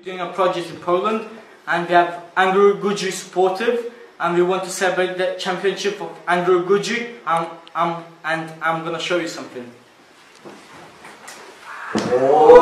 doing a project in Poland, and we have Ankaragücü supportive, and we want to celebrate the championship of Ankaragücü, and I'm going to show you something. Oh.